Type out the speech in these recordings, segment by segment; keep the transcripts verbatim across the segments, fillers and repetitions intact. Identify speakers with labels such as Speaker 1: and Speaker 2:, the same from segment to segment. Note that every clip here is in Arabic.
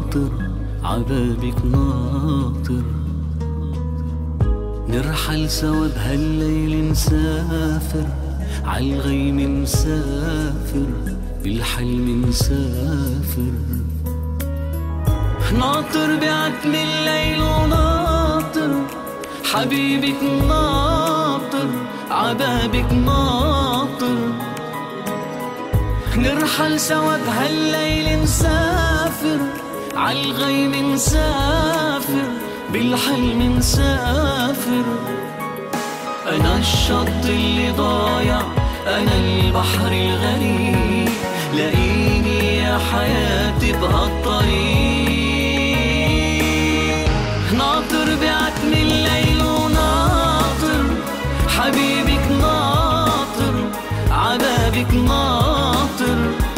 Speaker 1: ناطر عبابك ناطر، نرحل سوا بهالليل نسافر، عالغيم مسافر، بالحلم مسافر. ناطر بعتم الليل وناطر حبيبك ناطر عبابك ناطر، نرحل سوا بهالليل نسافر، عالغيم نسافر، بالحلم نسافر. أنا الشط اللي ضايع، أنا البحر الغريب، لاقيني يا حياتي بهالطريق. ناطر بعتم الليل وناطر حبيبك ناطر عبابك ناطر،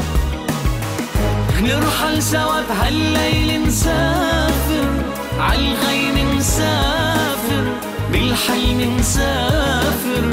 Speaker 1: نرحل سوا بهالليل نسافر، عالغيم نسافر، بالحلم نسافر.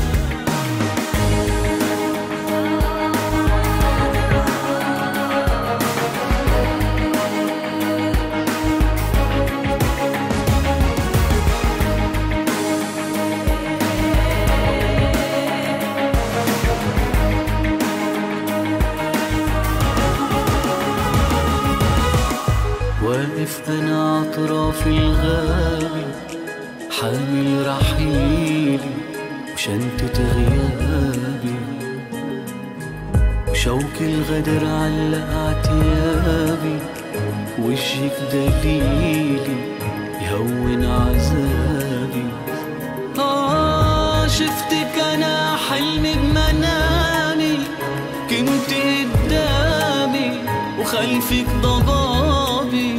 Speaker 1: واقف أنا عطراف الغابة، حامل رحيلي وشنطة غيابي، وشوك الغدر علق عتيابي، وجهك دليلي يهون عذابي. آه شفتك أنا حلمي بمنامي، كنت قدامي وخلفك ضبابي،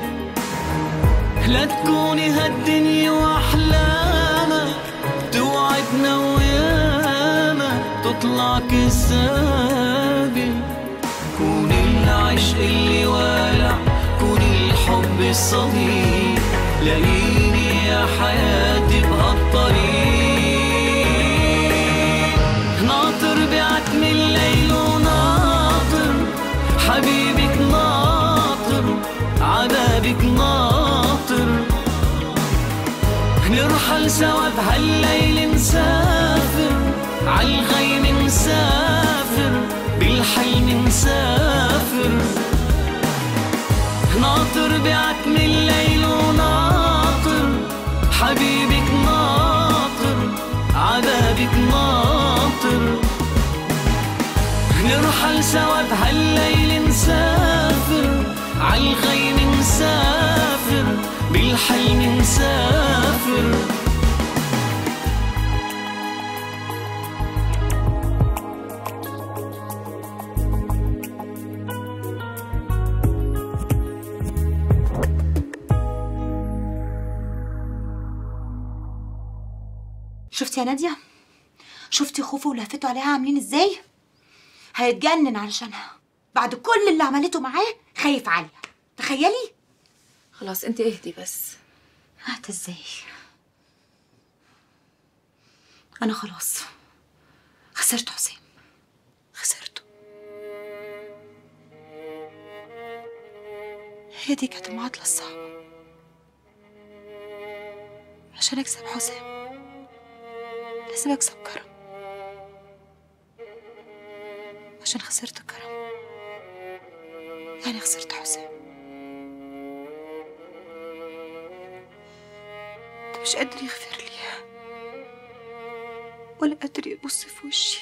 Speaker 1: لا تكوني هالدنيا واحلامها، توعدنا وياما تطلع كذابة. كوني العشق اللي والع، كوني الحب الصديق، لاقيني يا حياتي بهالطريق. ناطر بعتم الليل وناطر حبيبك ناطر عبابك ناطر، نرحل سوا بهالليل نسافر، عالغيم نسافر، بالحلم نسافر. ناطر بعتم الليل وناطر حبيبك ناطر عبابك ناطر، نرحل سوا بهالليل نسافر، عالغيم نسافر، بالحلم نسافر.
Speaker 2: شفتي يا نادية؟ شفتي خوفه ولهفته عليها عاملين ازاي؟ هيتجنن علشانها بعد كل اللي عملته معاه، خايف عليها، تخيلي؟
Speaker 3: خلاص انت اهدي بس.
Speaker 2: هات ازاي؟ انا خلاص خسرت حسام، خسرته. هي دي كانت المعادلة الصعبة. عشان اكسب حسام لازم اكسب كرم، عشان خسرت كرم يعني خسرت حسام. ده مش قادر يغفر لي ولا قادر يبص في وشي.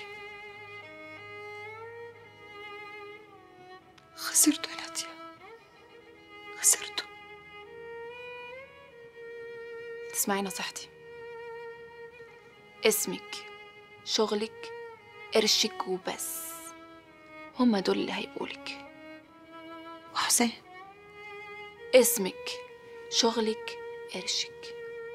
Speaker 2: خسرته يا نادية، خسرته.
Speaker 3: تسمعي نصيحتي، اسمك شغلك قرشك وبس، هما دول اللي هيبقولك.
Speaker 2: وحسام؟
Speaker 3: اسمك شغلك قرشك.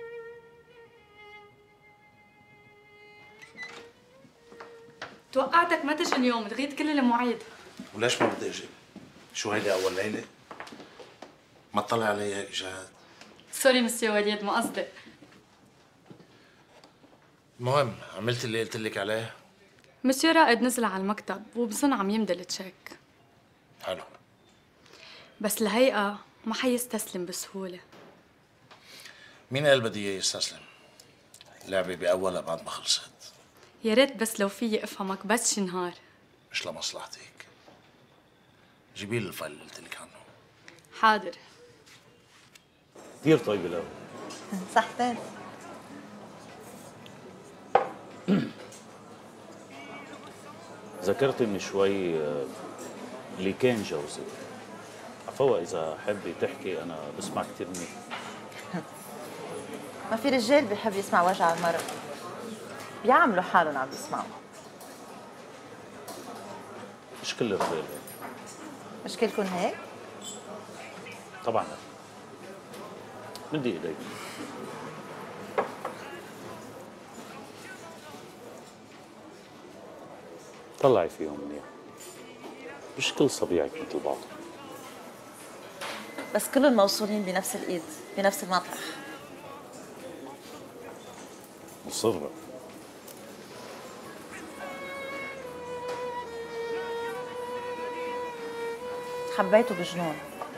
Speaker 4: توقعتك ما تجي اليوم، لغيت كل المواعيد.
Speaker 5: وليش ما بدي اجي؟ شو هيدي أول ليلة؟ ما تطلع علي هيك إجازات.
Speaker 4: سوري مسيو وليد، ما قصدي.
Speaker 5: المهم عملت اللي قلت لك عليه؟
Speaker 4: مسيو رائد نزل على المكتب وبظن عم يمضي التشيك.
Speaker 5: حلو.
Speaker 4: بس الهيئة ما حيستسلم بسهولة.
Speaker 5: مين قال بدي اياه يستسلم؟ اللعبة بأولها بعد ما خلصت.
Speaker 4: يا ريت بس لو فيي افهمك بس شي نهار.
Speaker 5: مش لمصلحتك. جيبي لي الفايل اللي قلت لك عنه.
Speaker 4: حاضر.
Speaker 6: كثير طيبة القهوة.
Speaker 7: صحتين.
Speaker 6: ذكرتني شوي اللي كان جوزي. عفوا إذا حابة تحكي أنا بسمع كثير منيح.
Speaker 7: ما في رجال بيحب يسمع وجع المرأة، بيعملوا حالهم عم بيسمعوا.
Speaker 6: مش كل الرجال هيك.
Speaker 7: مش كلكم هيك؟
Speaker 6: طبعا لا. مدي ايديك. طلعي فيهم منيح. مش كل صبيعك مثل بعض.
Speaker 7: بس كلهم موصولين بنفس الايد، بنفس المطرح.
Speaker 6: مصرة.
Speaker 7: حبيته بجنون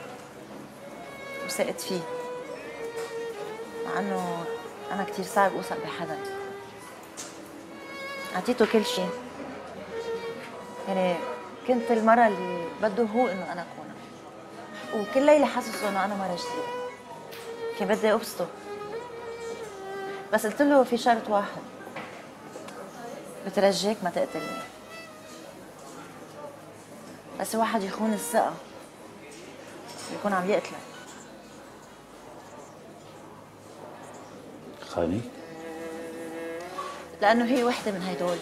Speaker 7: وثقت فيه، مع انه انا كثير صعب اوثق بحدا. اعطيته كل شيء، يعني كنت المرة اللي بده هو انه انا اكونها، وكل ليلة حاسس انه انا مرة جديدة. كان بدي ابسطه، بس قلت له في شرط واحد، بترجاك ما تقتلني. بس واحد يخون الثقة يكون عم يقتلك.
Speaker 6: خانيك؟
Speaker 7: لأنه هي وحدة من هيدول.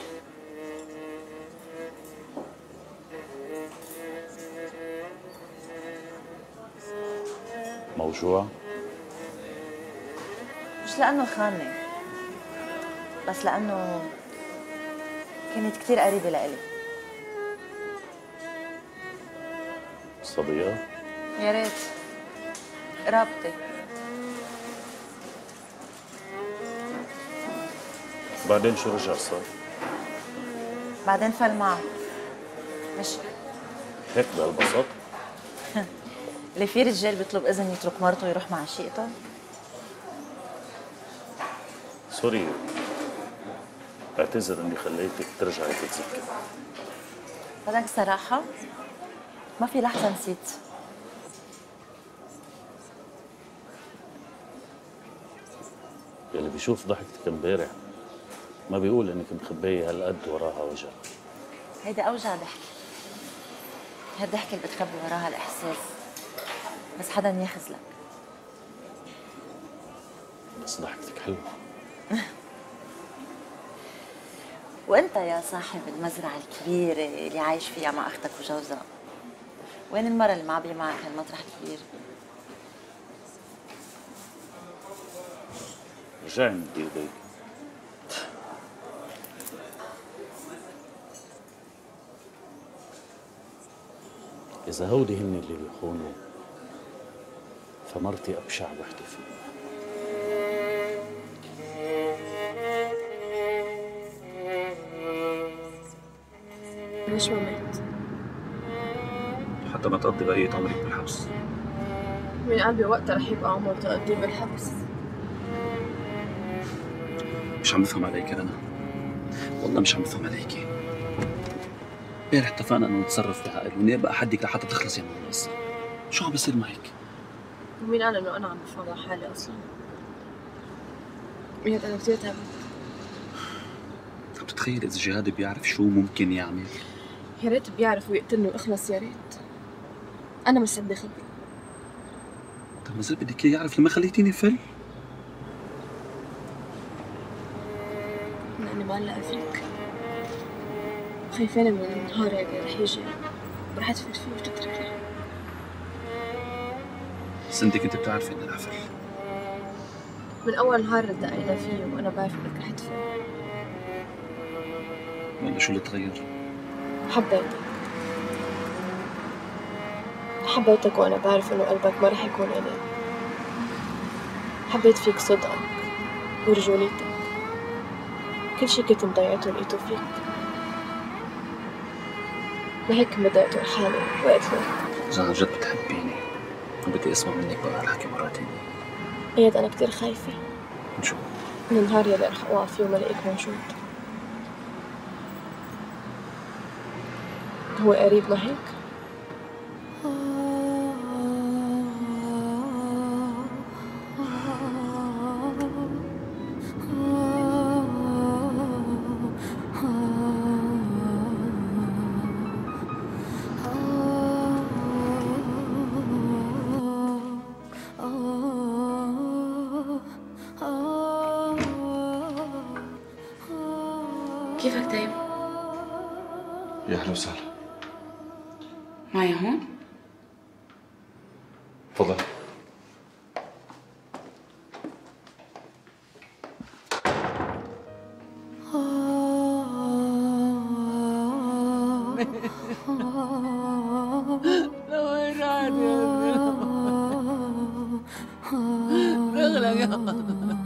Speaker 6: موجوع؟
Speaker 7: مش لأنه خانني، بس لأنه كانت كتير قريبة لإلي.
Speaker 6: صديقة؟
Speaker 7: يا ريت قرابتي.
Speaker 6: بعدين شو رجع صار؟
Speaker 7: بعدين فل معه. مش
Speaker 6: هيك بهالبساطة؟
Speaker 7: اللي في رجال بيطلب إذن يترك مرته ويروح مع شقته.
Speaker 6: سوري، بعتذر اني خليتك ترجعي تتذكري.
Speaker 7: بدك صراحة؟ ما في لحظة نسيت.
Speaker 6: يلي بيشوف ضحكتك امبارح ما بيقول انك مخبية هالقد وراها وجع.
Speaker 7: هيدا أوجع ضحكة. هالضحكة اللي بتخبي وراها الإحساس، بس حدا يخزلك.
Speaker 6: بس ضحكتك حلوة.
Speaker 7: وانت يا صاحب المزرعة الكبيرة اللي عايش فيها مع اختك وجوزها، وين المرة اللي معبية معك هالمطرح الكبير؟
Speaker 6: رجعي مدي ايديك. إذا هودي هن اللي بيخونوا فمرتي أبشع وحدة فيهم.
Speaker 3: ليش ما مات؟
Speaker 8: حتى ما تقضي بقية عمرك بالحبس.
Speaker 3: من قلبي وقتها رح يبقى عمر تقضيه بالحبس.
Speaker 8: مش عم بفهم عليك أنا، والله مش عم بفهم عليكي. امبارح اتفقنا إنه نتصرف بعقل وإني أبقى أحدك لحتى تخلصي من القصة. شو عم بصير معك؟
Speaker 3: ومين قال إنه أنا عم بفهم على حالي أصلاً؟ ميت أنا كتير تعبت.
Speaker 8: عم تتخيل إذا جهاد بيعرف شو ممكن يعمل؟
Speaker 3: يا ريت بيعرف ويقتلني وأخلص، يا ريت. أنا مستعدة خبره.
Speaker 8: طب ما زال بدك إياه يعرف لما خليتيني فل؟
Speaker 3: لأني معلقة فيك، خايفانة من النهار هيك رح يجي ورح أتفل فيه وتتركني.
Speaker 8: بس أنت كنت بتعرفي إني رح فل.
Speaker 3: من أول نهار التقينا فيه وأنا بعرف إنك رح تفل.
Speaker 8: ولا شو اللي تغير؟
Speaker 3: حبيتك حبيتك وأنا بعرف إنه قلبك ما رح يكون إلي. حبيت فيك صدقك ورجوليتك، كل شي كنت مضيعته لقيته فيك. لهيك بدأت أقول حالي وقت لك
Speaker 8: إذا عن جد بتحبيني بدي اسمع منك بقى الحكي مرة تانية.
Speaker 3: اياد انا كتير خايفة
Speaker 8: من شو؟
Speaker 3: من النهار يلي رح اوقع فيه وما الاقيك موجود. هو قريبنا هيك؟
Speaker 2: كيفك دايم؟
Speaker 5: يا اهلا وسهلا.
Speaker 2: معي هون؟
Speaker 5: تفضل.
Speaker 9: لوين راح يا اغلق يا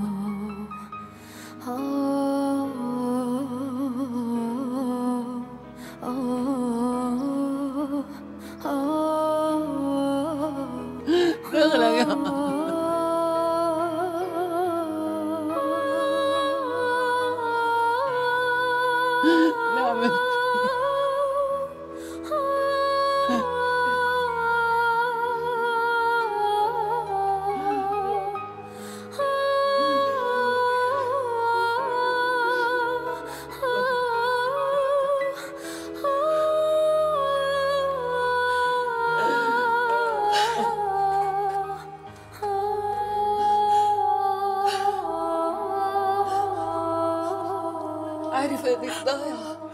Speaker 9: عارف انك ضايعة،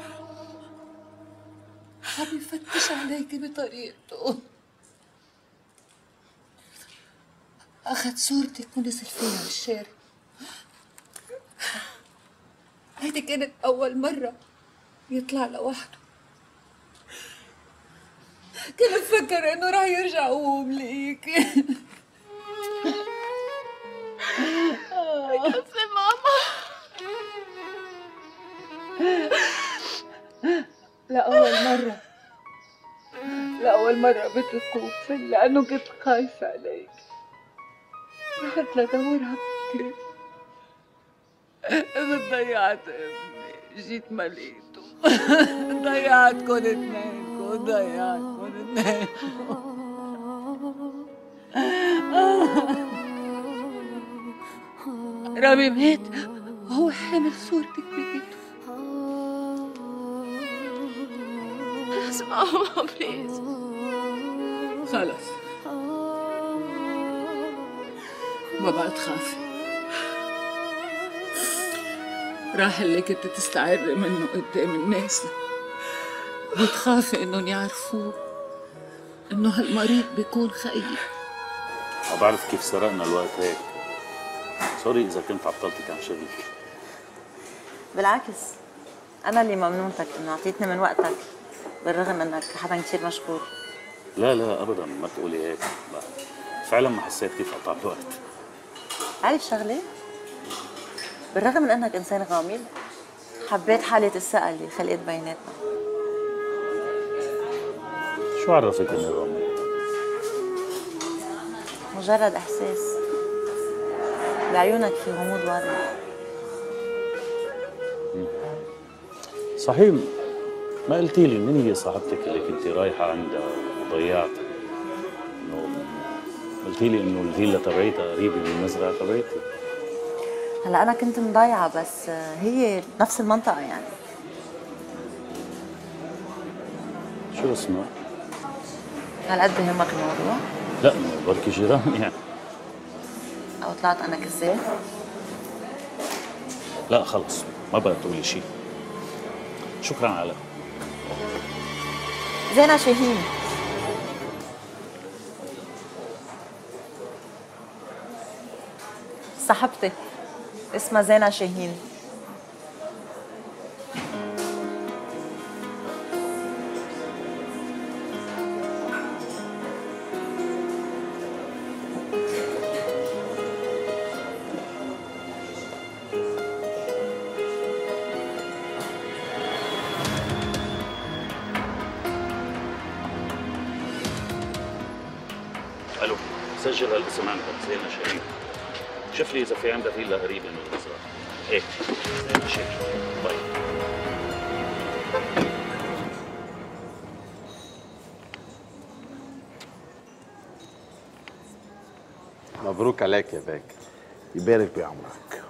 Speaker 9: عم يفتش عليكي بطريقته. أخذ صورتك ونزل فيها على الشارع. هيدي كانت أول مرة يطلع لوحده. كان مفكر إنه راح يرجع وهو ملاقيكي.
Speaker 3: كفي ماما.
Speaker 9: لأول مرة لأول مرة بتخوف لأنه كنت خايفة عليك. رحت لدور على فكرة إذا ضيعت ابني، جيت ما لقيته. ضيعتكن اثنينكن، ضيعتكن اثنينكن. رامي مات وهو حامل صورتك بإيده.
Speaker 3: خلص ماما بليز.
Speaker 9: خلص ما بقى تخافي. راح اللي كنت تستعري منه قدام الناس وتخافي انهم يعرفوه انه هالمريض بيكون خيي.
Speaker 6: ما بعرف كيف سرقنا الوقت هيك. سوري اذا كنت عطلتك عن شغلك.
Speaker 7: بالعكس انا اللي ممنونتك انه اعطيتني من وقتك بالرغم انك حدا كثير مشغول.
Speaker 6: لا لا ابدا ما تقولي هيك. لا فعلا ما حسيت كيف قطع الوقت.
Speaker 7: عارف شغله؟ بالرغم من انك انسان غامض حبيت حالة الثقة اللي خلقت بيناتنا.
Speaker 6: شو عرفك اني غامض؟
Speaker 7: مجرد احساس، بعيونك في غموض واضح.
Speaker 6: صحيح ما قلتي لي من هي صاحبتك اللي كنتي رايحة عندها وضيعتها؟ انه قلتي لي انه الفيلا تبعيتها قريبة من المزرعة تبعيتي.
Speaker 7: هلا انا كنت مضيعة بس هي بنفس المنطقة يعني.
Speaker 6: شو اسمها؟
Speaker 7: هالقد بهمك الموضوع؟
Speaker 6: لا بركي جيران يعني.
Speaker 7: او طلعت انا كذاب؟
Speaker 6: لا خلص ما بقى تقولي شيء. شكرا على
Speaker 7: زينة شاهين. صاحبتي اسمها زينة شاهين.
Speaker 6: سجل هالاسم عندك زينة شريف. شوف لي اذا في عندها فيلا قريبه من المزرعه. هيك زينة شريف. طيب
Speaker 10: مبروك عليك يا باك.
Speaker 11: يبارك بعمرك.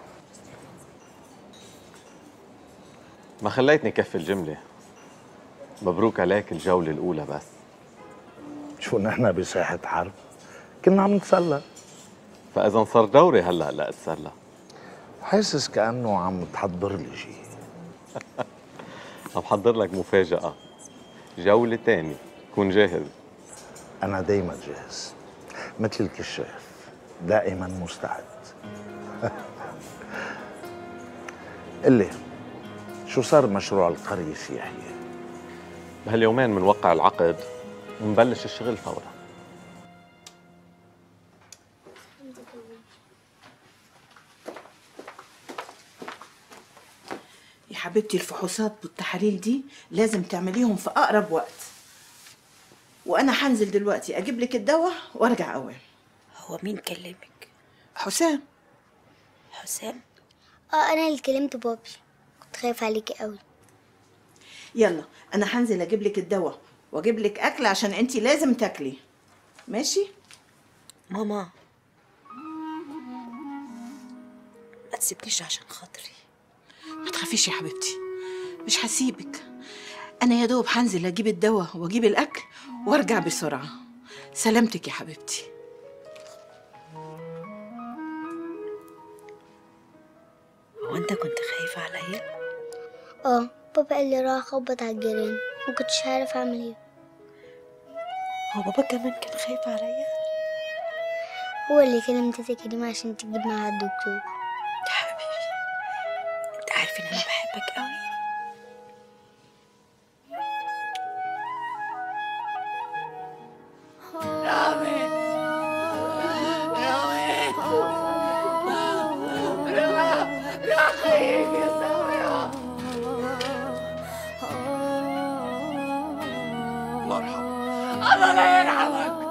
Speaker 10: ما خليتني كفي الجملة. مبروك عليك الجولة الأولى بس.
Speaker 11: شو نحن بساحة حرب؟ كنا عم نتسلى.
Speaker 10: فإذا صار دوري هلا هلا اتسلى.
Speaker 11: حاسس كأنه عم تحضر لي شيء.
Speaker 10: عم حضر لك مفاجأة. جولة تانية، كون جاهز.
Speaker 11: أنا دايما جاهز. مثل الكشاف، دائما مستعد. قل لي شو صار بمشروع القرية السياحية؟
Speaker 10: بهاليومين بنوقع العقد ونبلش الشغل فورا.
Speaker 12: يا حبيبتي الفحوصات والتحاليل دي لازم تعمليهم في أقرب وقت. وأنا حنزل دلوقتي أجيب لك الدواء وأرجع أوام.
Speaker 13: هو مين كلمك؟
Speaker 12: حسام.
Speaker 13: حسام؟
Speaker 14: اه انا اللي كلمت بابي، كنت خايفه عليكي قوي.
Speaker 12: يلا أنا هنزل أجيب لك الدواء وأجيب لك أكل عشان أنتي لازم تاكلي. ماشي؟
Speaker 13: ماما ما تسيبنيش عشان خاطري.
Speaker 12: ما تخافيش يا حبيبتي، مش هسيبك. أنا يا دوب هنزل أجيب الدواء وأجيب الأكل وأرجع بسرعة. سلامتك يا حبيبتي.
Speaker 13: هو أنت كنت خايفة عليا؟
Speaker 14: اه بابا قال لي راح اخبط على الجيران، ما كنتش عارف اعمل ايه.
Speaker 13: هو بابا كمان كان خايف عليا؟
Speaker 14: هو اللي كلم تيتا كريمة عشان تجيب معاها الدكتور.
Speaker 13: يا حبيبي انت عارف ان انا بحبك قوي.
Speaker 1: رامي رامي رخيك يا سامرة.
Speaker 5: الله يرحمه.
Speaker 1: الله لا يرحمك.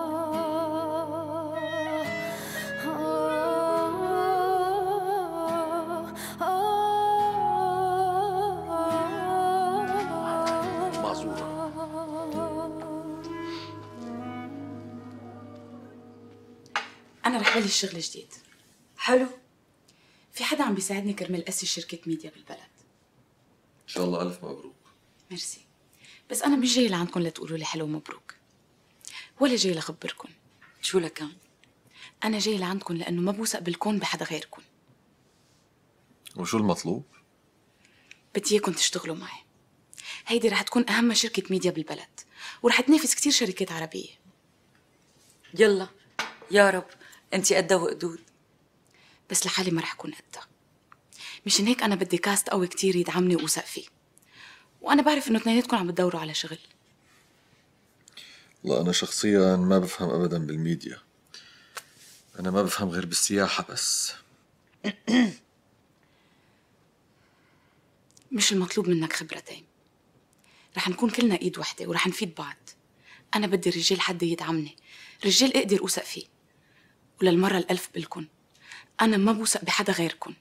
Speaker 5: معذورة.
Speaker 15: أنا رح بلش شغل جديد.
Speaker 16: حلو.
Speaker 15: في حدا عم بيساعدني كرمال أسس شركة ميديا بالبلد.
Speaker 17: إن شاء الله ألف مبروك.
Speaker 15: ميرسي. بس أنا مش جاي لعندكم لتقولوا لي حلو مبروك، ولا جاي لخبركم.
Speaker 16: شو لكان؟
Speaker 15: أنا جاي لعندكم لأنه ما بوثق بالكون بحدا غيركم.
Speaker 17: وشو المطلوب؟
Speaker 15: بدي إياكم تشتغلوا معي. هيدي رح تكون أهم شركة ميديا بالبلد، ورح تنافس كتير شركات عربية.
Speaker 16: يلا يا رب انتي قدها وقدود.
Speaker 15: بس لحالي ما رح أكون قدها. مشان هيك أنا بدي كاست قوي كتير يدعمني وأوثق فيه. وأنا بعرف إنه اثنيناتكم عم بتدوروا على شغل.
Speaker 17: والله أنا شخصياً ما بفهم أبداً بالميديا. أنا ما بفهم غير بالسياحة بس.
Speaker 15: مش المطلوب منك خبرتين. رح نكون كلنا إيد وحدة ورح نفيد بعض. أنا بدي رجال حد يدعمني، رجال أقدر أوثق فيه. وللمرة الألف بلكن أنا ما بوثق بحدا غيركن.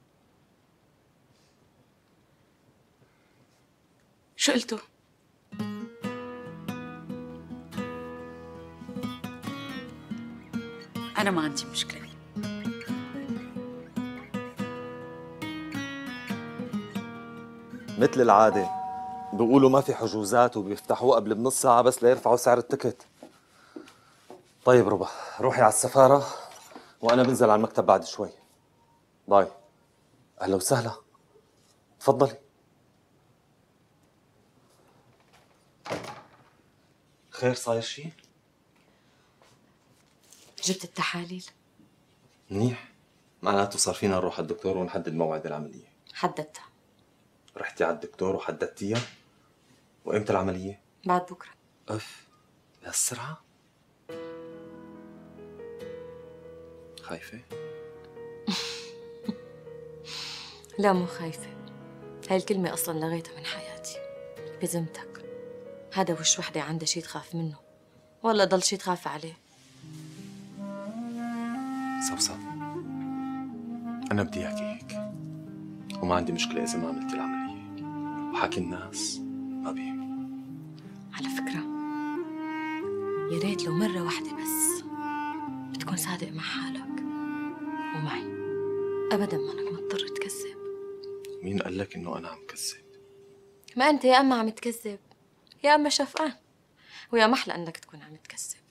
Speaker 15: شو قلتوا؟
Speaker 16: أنا ما عندي مشكلة.
Speaker 10: مثل العادة بيقولوا ما في حجوزات وبيفتحوه قبل بنص ساعة بس ليرفعوا سعر التكت. طيب ربا روحي على السفارة وأنا بنزل على المكتب بعد شوي. باي. أهلا وسهلا. تفضلي. خير صاير شيء؟
Speaker 16: جبت التحاليل؟
Speaker 10: منيح. معناته صار فينا نروح على الدكتور ونحدد موعد العملية.
Speaker 16: حددتها.
Speaker 10: رحتي على الدكتور وحددتيها؟ وإمتى العملية؟
Speaker 16: بعد بكرة.
Speaker 10: أف بهالسرعة؟ خايفة؟
Speaker 16: لا مو خايفة. هاي الكلمة أصلاً لغيتها من حياتي. بذمتك هذا وش وحدة عندها شي تخاف منه ولا ضل شي تخاف عليه؟
Speaker 10: صفصف، أنا بدي أحكي هيك، وما عندي مشكلة إذا ما عملت العملية، وحكي الناس ما بيهم.
Speaker 16: على فكرة يا ريت لو مرة واحدة بس بتكون صادق مع حالك ومعي، أبدا ما أنك مضطر تكذب.
Speaker 10: مين قال لك إنه أنا عم كذب؟
Speaker 16: ما أنت يا أما عم تكذب يا أما شفقان، ويا محلى أنك تكون عم تكذب.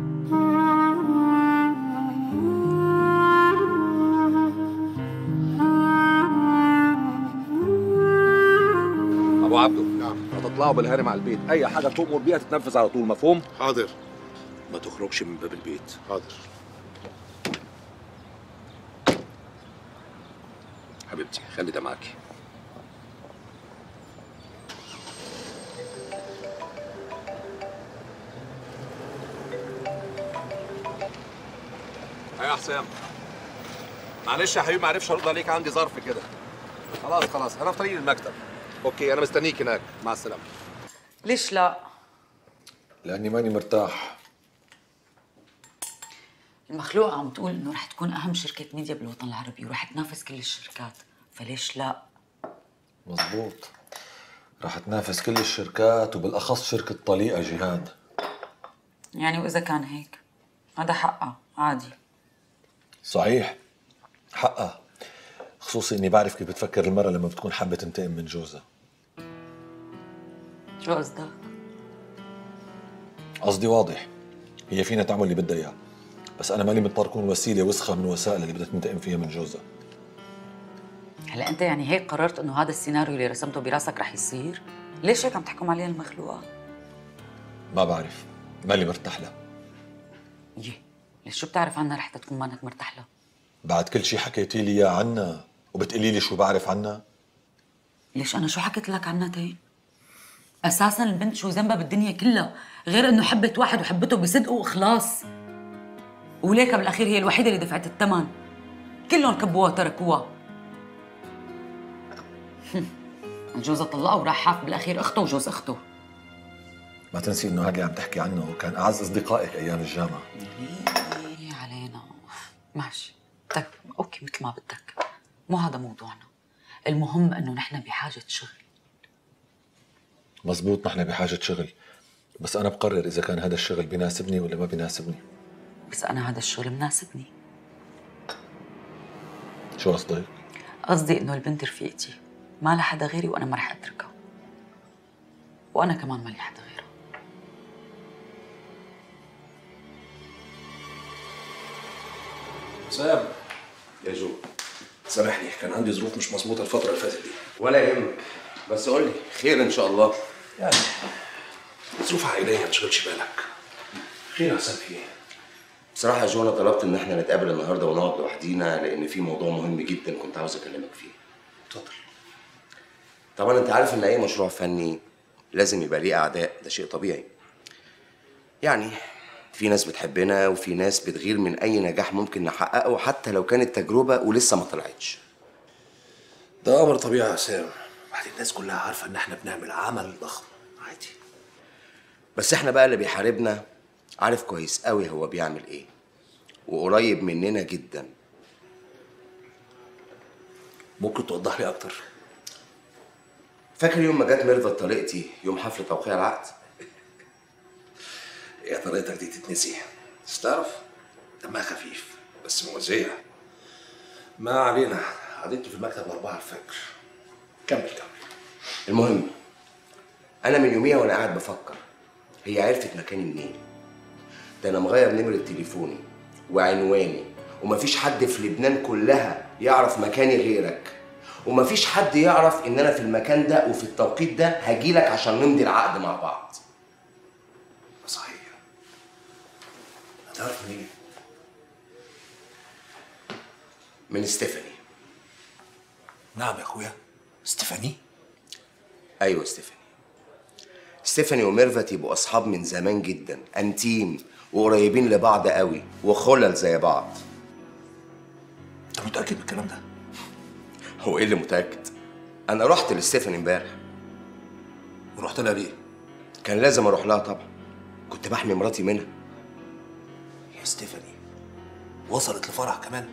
Speaker 10: ابو عبده، نعم، هتطلعوا بالهرم على البيت، اي حاجه تؤمر بيها تتنفذ على طول، مفهوم؟
Speaker 5: حاضر.
Speaker 10: ما تخرجش من باب البيت.
Speaker 5: حاضر.
Speaker 10: حبيبتي خلي ده معاكي. هيا يا حسام، معلش يا حبيبي ما عرفش ارد عليك، عندي ظرف كده. خلاص خلاص انا في طريق المكتب. اوكي انا مستنيك هناك، مع السلامه.
Speaker 18: ليش لا؟
Speaker 17: لاني ماني مرتاح.
Speaker 18: المخلوقة عم تقول انه رح تكون اهم شركة ميديا بالوطن العربي ورح تنافس كل الشركات، فليش لا؟
Speaker 17: مزبوط، رح تنافس كل الشركات وبالاخص شركة طليقة جهاد.
Speaker 18: يعني واذا كان هيك هذا حقها عادي.
Speaker 17: صحيح حقها، خصوصي اني بعرف كيف بتفكر المرأة لما بتكون حابة تنتقم من جوزها.
Speaker 18: شو قصدك؟
Speaker 17: قصدي واضح، هي فينا تعمل اللي بدها اياه، بس انا ماني مضطر اكون وسيله وسخه من وسائل اللي بدها تنتقم فيها من جوزها.
Speaker 18: هلا انت يعني هيك قررت انه هذا السيناريو اللي رسمته براسك رح يصير؟ ليش هيك عم تحكم عليها المخلوقة؟
Speaker 17: ما بعرف، مالي مرتاح لها.
Speaker 18: يه، ليش شو بتعرف عنها رح تكون مانك مرتاح لها؟
Speaker 17: بعد كل شيء حكيتي لي اياه عنها وبتقولي لي شو بعرف عنها؟
Speaker 18: ليش انا شو حكيت لك عنها تين؟ اساسا البنت شو ذنبها بالدنيا كلها غير انه حبت واحد وحبته بصدق واخلاص، وليك بالاخير هي الوحيده اللي دفعت الثمن، كلهم كبوها وتركوها. جوزها طلقها وراح حاف بالاخير اخته وجوز اخته.
Speaker 17: ما تنسي انه هذا اللي عم تحكي عنه كان اعز اصدقائك ايام الجامعه.
Speaker 18: يا علينا، ماشي طيب اوكي مثل ما بدك، مو هذا موضوعنا، المهم انه نحن بحاجه شغل.
Speaker 17: مزبوط، نحن بحاجه شغل، بس انا بقرر اذا كان هذا الشغل بيناسبني ولا ما بيناسبني.
Speaker 18: بس انا هذا الشغل مناسبني.
Speaker 17: شو قصدك؟
Speaker 18: قصدي انه البنت رفيقتي ما لها حدا غيري وانا ما رح اتركها، وانا كمان ما لي حدا غيرها.
Speaker 5: سام
Speaker 10: يا جو، سامحني كان عندي ظروف مش مظبوطه الفتره اللي فاتت دي.
Speaker 5: ولا يهمك، بس قول لي خير ان شاء الله.
Speaker 10: يعني ظروف عائليه ما تشغلش بالك. خير يا حسام في ايه؟
Speaker 5: بصراحه يا جو انا طلبت ان احنا نتقابل النهارده ونقعد لوحدينا لان في موضوع مهم جدا كنت عاوز اكلمك فيه.
Speaker 10: اتفضل.
Speaker 5: طبعا انت عارف ان اي مشروع فني لازم يبقى ليه اعداء، ده شيء طبيعي. يعني في ناس بتحبنا وفي ناس بتغير من اي نجاح ممكن نحققه حتى لو كانت تجربه ولسه ما طلعتش.
Speaker 10: ده امر طبيعي يا حسام، بعد الناس كلها عارفه ان احنا بنعمل عمل ضخم عادي.
Speaker 5: بس احنا بقى اللي بيحاربنا عارف كويس قوي هو بيعمل ايه وقريب مننا جدا.
Speaker 10: ممكن توضح لي اكتر؟
Speaker 5: فاكر يوم ما جت ميرفت طليقتي يوم حفل توقيع العقد؟
Speaker 10: هي طريقتك دي تتنسي، بس تعرف دمها خفيف بس مؤذية. ما علينا، قعدتني في المكتب أربعة الفجر. كمل كمل.
Speaker 5: المهم أنا من يوميها وأنا قاعد بفكر هي عرفت مكاني منين؟ ده أنا مغير نمرة تليفوني وعنواني ومفيش حد في لبنان كلها يعرف مكاني غيرك، ومفيش حد يعرف إن أنا في المكان ده وفي التوقيت ده هجيلك عشان نمضي العقد مع بعض.
Speaker 10: صحيح. هتعرف منين؟
Speaker 5: من ستيفاني.
Speaker 10: نعم يا اخويا، ستيفاني؟
Speaker 5: ايوه ستيفاني. ستيفاني وميرفت يبقوا اصحاب من زمان جدا، انتيم وقريبين لبعض قوي وخلل زي بعض.
Speaker 10: انت متاكد من الكلام ده؟
Speaker 5: هو ايه اللي متاكد؟ انا رحت لستيفاني امبارح.
Speaker 10: ورحت لها ليه؟
Speaker 5: كان لازم اروح لها طبعا، كنت بحمي مراتي منها.
Speaker 10: يا ستيفاني
Speaker 17: وصلت لفرح كمان؟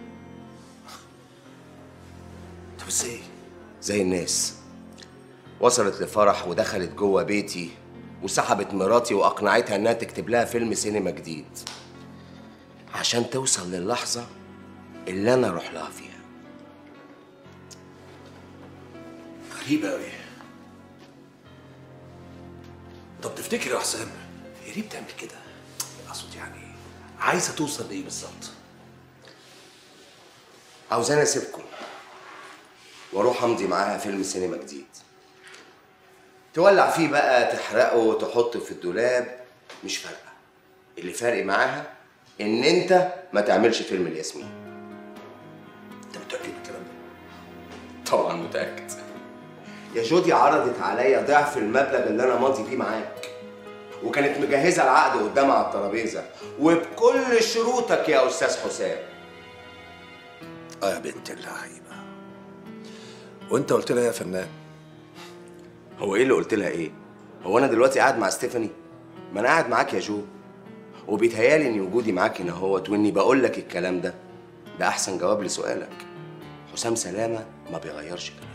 Speaker 17: طب ازاي؟
Speaker 5: زي الناس. وصلت لفرح ودخلت جوه بيتي وسحبت مراتي واقنعتها انها تكتب لها فيلم سينما جديد عشان توصل للحظه اللي انا اروح لها فيها.
Speaker 17: غريبة أوي. طب تفتكر يا حسام هي ليه بتعمل كده؟ أقصد يعني عايزة توصل لإيه بالظبط؟
Speaker 5: عاوزاني اسيبكم واروح امضي معاها فيلم سينما جديد، تولع فيه بقى، تحرقه، تحطه في الدولاب، مش فارقه. اللي فارق معاها ان انت ما تعملش فيلم لياسمين.
Speaker 17: انت متاكد من الكلام ده؟
Speaker 5: طبعا متاكد. يا جودي عرضت عليا ضعف المبلغ اللي انا ماضي بيه معاك، وكانت مجهزه العقد قدامها على الترابيزه وبكل شروطك يا استاذ حسام.
Speaker 17: اه يا بنت اللعيبه. وانت قلت لها يا فنان؟
Speaker 5: هو ايه اللي قلت لها ايه؟ هو انا دلوقتي قاعد مع ستيفاني؟ ما انا قاعد معاك يا جو، وبيتهيالي ان وجودي معاك هنا اهوت واني بقول لك الكلام ده ده احسن جواب لسؤالك. حسام سلامه ما بيغيرش كلامه.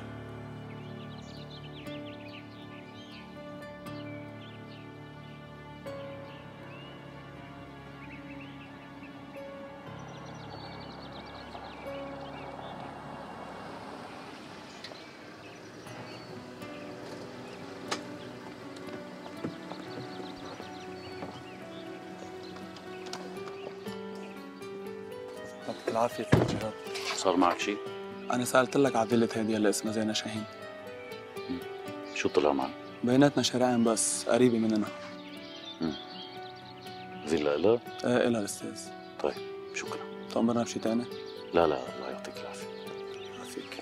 Speaker 19: يعطيك العافية يا شباب.
Speaker 6: صار معك شيء؟
Speaker 19: أنا سألت لك على فيلة هادية اللي اسمها زينة شاهين.
Speaker 6: شو طلع معك؟
Speaker 19: بيناتنا شارعين بس قريبة مننا.
Speaker 6: امم فيلا إلها؟
Speaker 19: ايه إلها أستاذ.
Speaker 6: طيب شكرا.
Speaker 19: تأمرنا بشي تاني؟
Speaker 6: لا لا الله يعطيك العافية.
Speaker 19: يعافيك.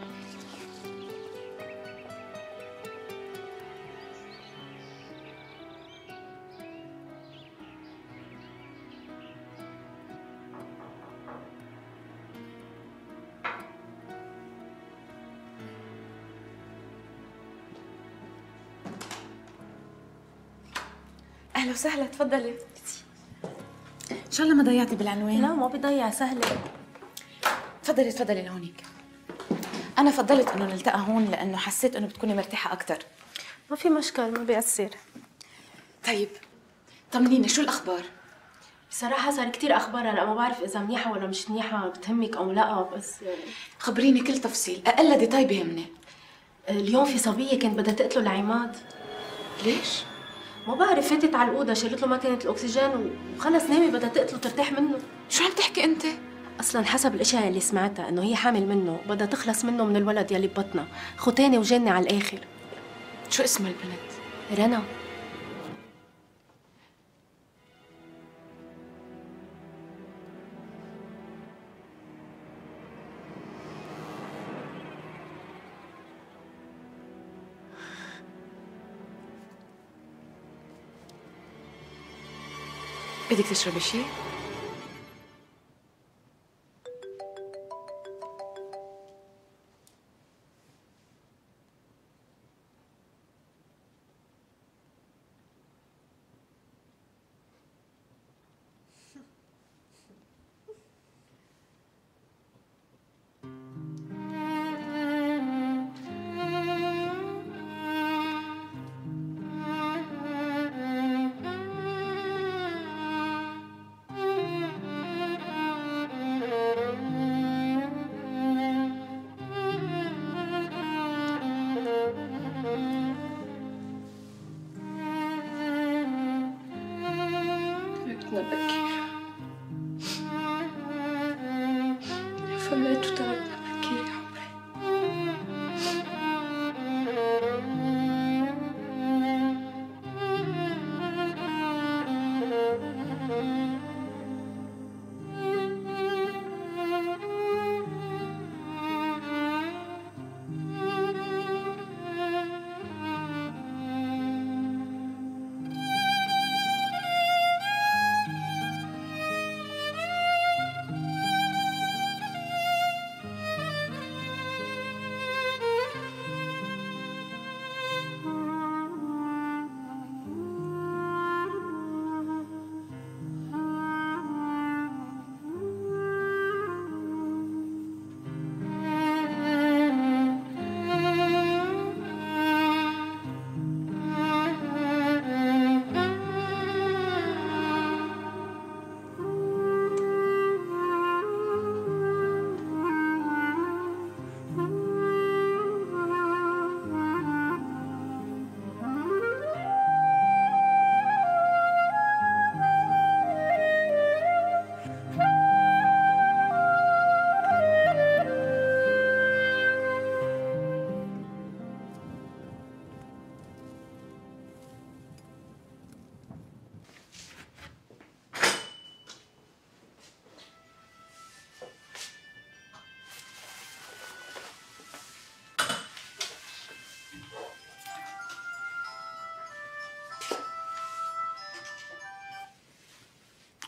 Speaker 15: اهلا وسهلا، تفضلي.
Speaker 12: ان شاء الله ما ضيعتي بالعنوان.
Speaker 15: لا ما بضيع، سهله. تفضلي تفضلي لهونيك. انا فضلت انه نلتقى هون لانه حسيت انه بتكوني مرتاحه اكثر.
Speaker 3: ما في مشكل، ما بيأثر.
Speaker 15: طيب طمنيني، شو الاخبار؟
Speaker 3: بصراحة صار كتير أخبار، هلا ما بعرف إذا منيحة ولا مش منيحة، بتهمك أو لا، بس
Speaker 15: خبريني كل تفصيل، أقل ديتاي بيهمني.
Speaker 3: اليوم في صبية كانت بدها تقتله لعماد.
Speaker 15: ليش؟
Speaker 3: ما بعرف، فاتت على الأوضة شالت له ماكينة الأكسجين وخلص نامي، بدها تقتله ترتاح منه.
Speaker 15: شو عم تحكي أنت؟
Speaker 3: أصلاً حسب الأشياء اللي سمعتها إنه هي حامل منه، بدها تخلص منه من الولد يلي ببطنها، ختانة وجنة على الآخر.
Speaker 15: شو اسم البنت؟
Speaker 3: رنا.
Speaker 15: بدك تشربي شيء؟
Speaker 3: فليت وتركنا بكير يا عمري.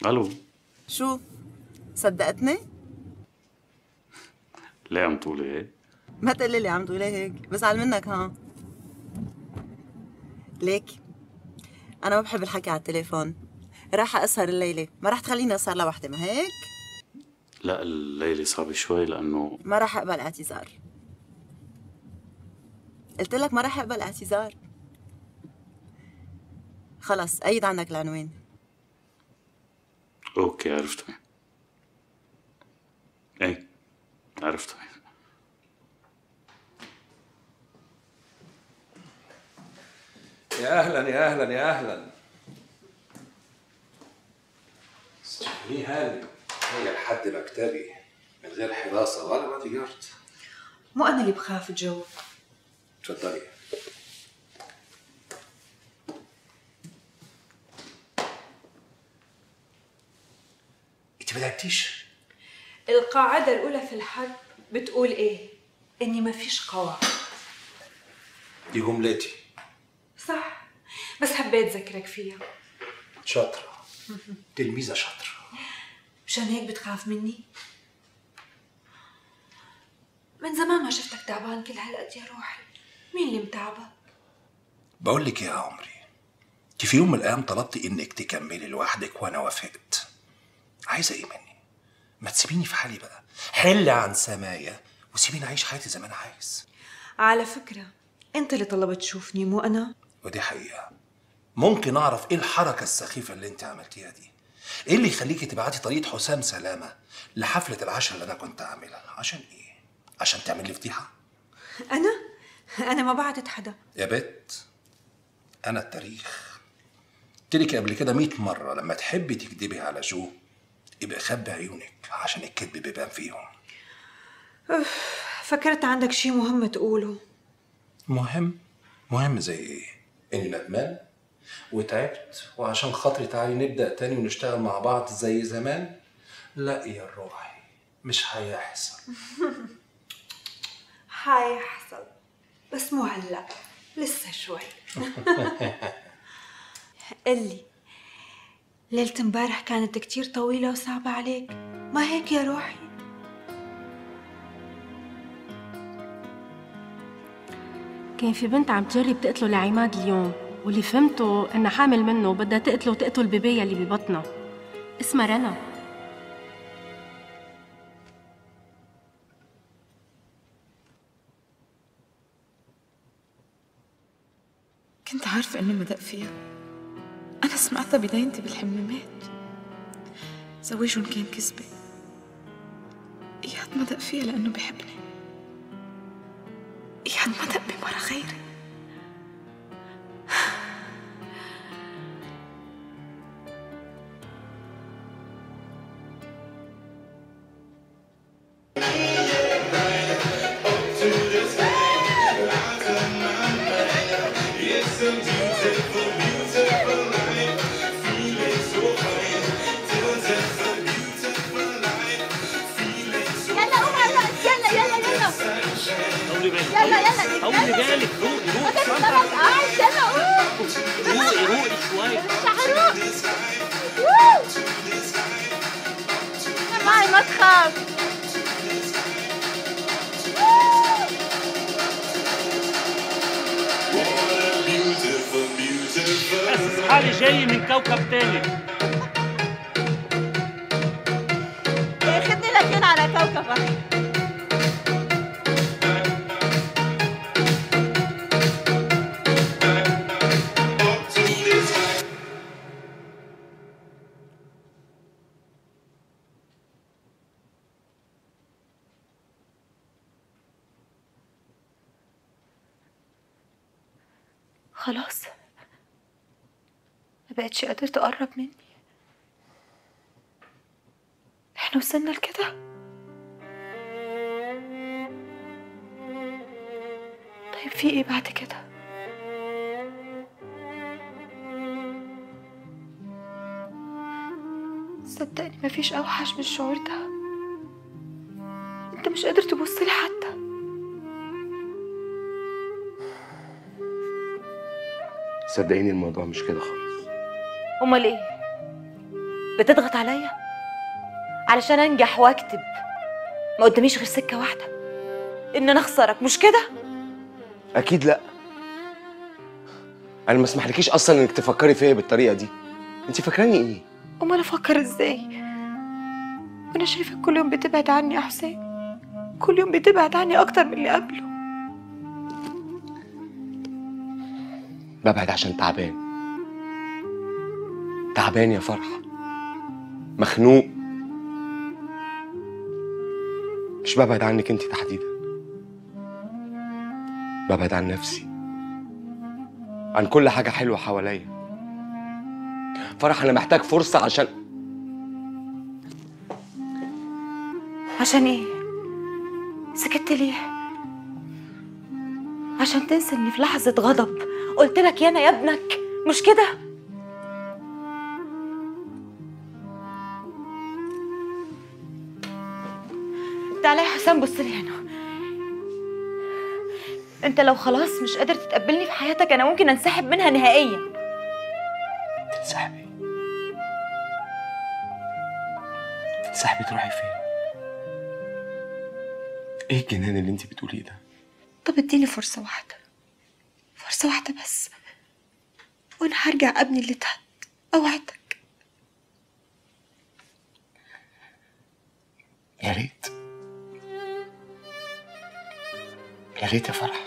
Speaker 6: الو.
Speaker 12: شو؟ صدقتني؟
Speaker 6: ليه عم تقولي هيك؟
Speaker 12: ما تقلي لي عم تقولي هيك، بزعل منك ها. ليك أنا ما بحب الحكي على التليفون، راح أسهر الليلة، ما راح تخليني أسهر لوحدي ما هيك؟
Speaker 6: لا الليلة صعبة شوي لأنه
Speaker 12: ما راح أقبل اعتذار. قلت لك ما راح أقبل اعتذار. خلص أيد عندك العنوان.
Speaker 6: اوكي عرفت وين. اي عرفت وين.
Speaker 17: يا اهلا يا اهلا يا اهلا.
Speaker 5: ليه هاني؟ هي لحد مكتبي من غير حراسه ولا ما تجارت.
Speaker 2: مو انا اللي بخاف جو.
Speaker 5: اتفضلي. انت ما لعبتيش؟
Speaker 2: القاعدة الأولى في الحرب بتقول إيه؟ إني ما فيش قواعد.
Speaker 5: دي جملتي.
Speaker 2: صح، بس حبيت أذكرك فيها.
Speaker 5: شاطرة. تلميذة شاطرة.
Speaker 2: مشان هيك بتخاف مني؟ من زمان ما شفتك تعبان كل هالقد يا روحي. مين اللي متعبك؟
Speaker 5: بقول لك يا عمري، انت في يوم من الأيام طلبتي إنك تكملي لوحدك وأنا وافقت. عايزة إيه مني؟ ما تسيبيني في حالي بقى، حلي عن سمايا وسيبيني أعيش حياتي زي ما أنا عايز.
Speaker 2: على فكرة أنت اللي طلبت تشوفني مو أنا.
Speaker 5: ودي حقيقة. ممكن أعرف إيه الحركة السخيفة اللي أنت عملتيها دي؟ إيه اللي يخليكي تبعتي طريقة حسام سلامة لحفلة العشاء اللي أنا كنت أعملها؟ عشان إيه؟ عشان تعمل لي فضيحة؟
Speaker 2: أنا؟ أنا ما بعتت حدا.
Speaker 5: يا بت أنا التاريخ. قلت لك قبل كده مئة مرة لما تحبي تكدبي على جو يبقى خبي عيونك عشان الكذب بيبان فيهم.
Speaker 2: أوف، فكرت عندك شي مهم تقوله.
Speaker 5: مهم؟ مهم زي إيه؟ إني ندمان وتعبت وعشان خاطري تعالي نبدأ تاني ونشتغل مع بعض زي زمان؟ لا يا روحي مش هيحصل.
Speaker 2: حيحصل بس مو هلا، لسه شوي. قلي ليلة امبارح كانت كتير طويلة وصعبة عليك، ما هيك يا روحي؟
Speaker 3: كان في بنت عم تجرب تقتله لعماد اليوم، واللي فهمته انها حامل منه وبدها تقتله وتقتل بيبيها اللي ببطنها. اسمها رنا.
Speaker 15: كنت عارفة إنه مدق فيها. أنا سمعتها بدايتي بالحمامات. زواجهم كان كذبة. إياد مدق فيها لأنه بحبني. إياد مدق بمرة غيري.
Speaker 1: يلا يلا
Speaker 6: طولي بالك، روقي روقي
Speaker 1: خلاص قاعد يلا قوم
Speaker 6: روقي روقي شوي.
Speaker 1: مش هروح. معي ما تخاف.
Speaker 6: حاسس حالي جاي من كوكب تاني.
Speaker 1: خدني لكن على كوكبك.
Speaker 2: خلاص ما بقتش قادر تقرب مني. احنا وصلنا لكده. طيب في ايه بعد كده؟ صدقني مفيش اوحش من الشعور ده. انت مش قادر تبص لي حتى.
Speaker 5: صدقيني الموضوع مش كده خالص.
Speaker 2: امال ايه؟
Speaker 7: بتضغط عليا علشان انجح واكتب. ما قداميش غير سكه واحده، ان انا اخسرك، مش كده؟
Speaker 5: اكيد لا. انا ما اسمحلكيش اصلا انك تفكري فيا بالطريقه دي. انت فاكراني ايه؟
Speaker 7: امال افكر ازاي وانا شايفك كل يوم بتبعد عني يا حسين؟ كل يوم بتبعد عني اكتر من اللي قبله.
Speaker 5: ببعد عشان تعبان. تعبان يا فرحة، مخنوق. مش ببعد عنك انت تحديدا، ببعد عن نفسي، عن كل حاجة حلوة حواليا. فرح أنا محتاج فرصة عشان
Speaker 7: عشان ايه؟ سكت ليه؟ عشان تنسى اني في لحظة غضب قلت لك يانا يا ابنك، مش كده؟ تعالى يا حسام بص لي هنا. انت لو خلاص مش قادر تتقبلني في حياتك انا ممكن انسحب منها نهائيا.
Speaker 5: تنسحبي؟ تنسحبي تروحي فين؟ ايه الجنان اللي انت بتقوليه ده؟
Speaker 7: طب اديني فرصة واحدة، فرصة واحدة بس، وانا هرجع ابني اللي تهد. اوعدك.
Speaker 5: يا ريت، يا ريت يا فرح.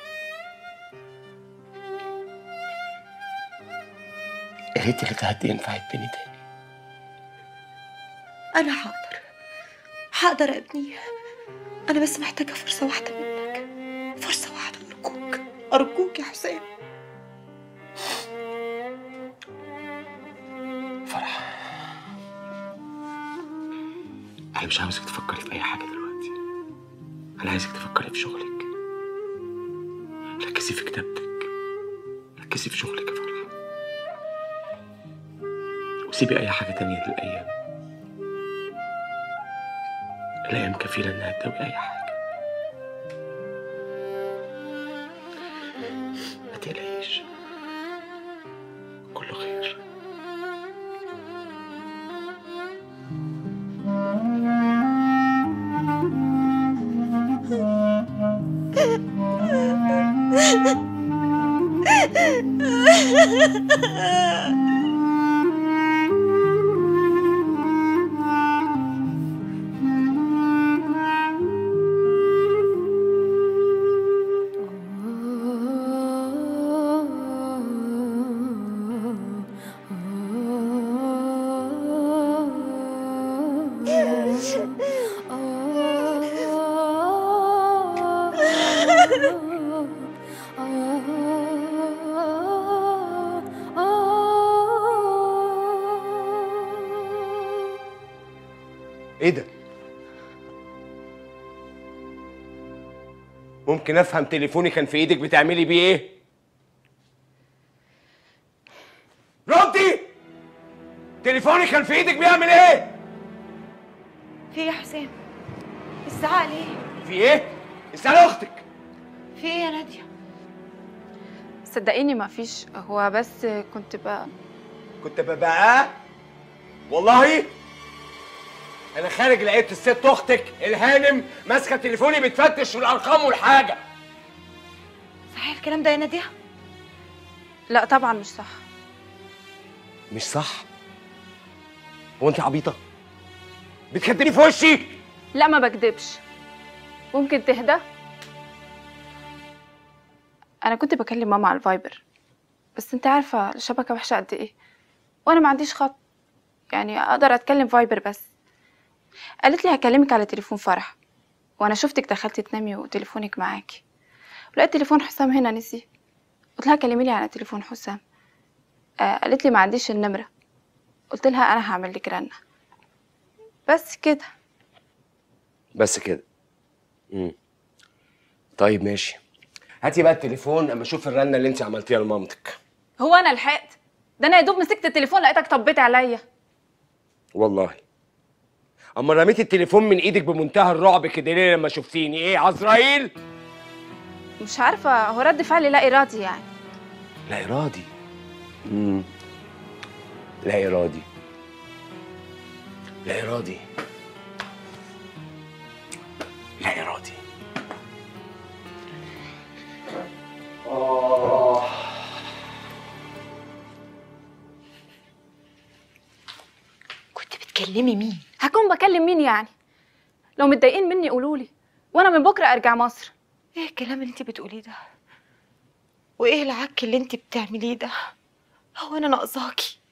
Speaker 5: يا ريت اللي تهدي ينفع يتبني تاني.
Speaker 7: انا هقدر هقدر ابني، انا بس محتاجة فرصة واحدة منك، فرصة واحدة. ارجوك ارجوك يا حسين.
Speaker 5: فرح، انا مش عاوزك تفكري في اي حاجة دلوقتي. انا عايزك تفكري في شغلك. ركزي في كتابتك، ركزي في شغلك يا فرح، وسيبي اي حاجة تانية للايام. الايام كفيلة انها تداوي اي حاجة. ما تقلقيش، كله خير. ايه ده؟ ممكن افهم تليفوني كان في ايدك بتعملي بيه ايه؟ ردي! تليفوني كان في ايدك بيعمل ايه؟
Speaker 7: في ايه يا حسين؟ الزعق ليه؟
Speaker 5: في ايه؟ اسألي اختك.
Speaker 7: في ايه يا نادية؟
Speaker 4: صدقيني ما فيش، هو بس كنت بقى
Speaker 5: كنت ببقى والله انا خارج لقيت الست اختك الهانم ماسكه تليفوني بتفتش في الارقام والحاجه.
Speaker 7: صحيح الكلام ده يا نادية؟
Speaker 4: لا طبعا مش صح.
Speaker 5: مش صح؟ هو انت عبيطه؟ بتكدبي في وشي؟
Speaker 4: لا ما بكدبش. ممكن تهدى؟ انا كنت بكلم ماما على الفايبر، بس انت عارفه الشبكه وحشه قد ايه، وانا ما عنديش خط يعني اقدر اتكلم فايبر بس. قالت لي هكلمك على تليفون فرح، وانا شفتك دخلتي تنامي وتليفونك معاكي، ولقيت تليفون حسام هنا نسي. قلت لها كلمي لي على تليفون حسام. آه قالت لي ما عنديش النمره. قلت لها انا هعمل لك رنه بس كده.
Speaker 5: بس كده. امم طيب ماشي، هاتي بقى التليفون اما اشوف الرنه اللي انت عملتيها لمامتك.
Speaker 4: هو انا لحقت؟ ده انا يا دوب مسكت التليفون لقيتك طبيت عليا.
Speaker 5: والله اما رميت التليفون من ايدك بمنتهى الرعب كده ليه لما شفتيني؟ ايه عزرائيل؟
Speaker 4: مش عارفه، هو رد فعلي لا ارادي يعني.
Speaker 5: لا ارادي؟ امم لا ارادي. لا إرادي لا إرادي. آه.
Speaker 4: كنت بتكلمي مين؟ هكون بكلم مين يعني؟ لو متضايقين مني قولوا لي وانا من بكره ارجع مصر.
Speaker 2: ايه الكلام اللي انت بتقوليه ده؟ وايه العك اللي انت بتعمليه ده؟ هو انا ناقصاكي؟